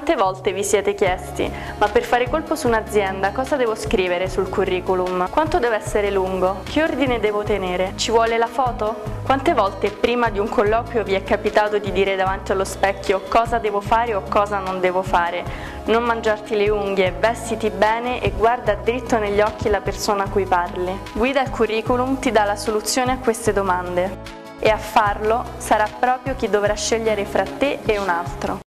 Quante volte vi siete chiesti: ma per fare colpo su un'azienda cosa devo scrivere sul curriculum? Quanto deve essere lungo? Che ordine devo tenere? Ci vuole la foto? Quante volte prima di un colloquio vi è capitato di dire davanti allo specchio cosa devo fare o cosa non devo fare? Non mangiarti le unghie, vestiti bene e guarda dritto negli occhi la persona a cui parli. Guida il curriculum ti dà la soluzione a queste domande e a farlo sarà proprio chi dovrà scegliere fra te e un altro.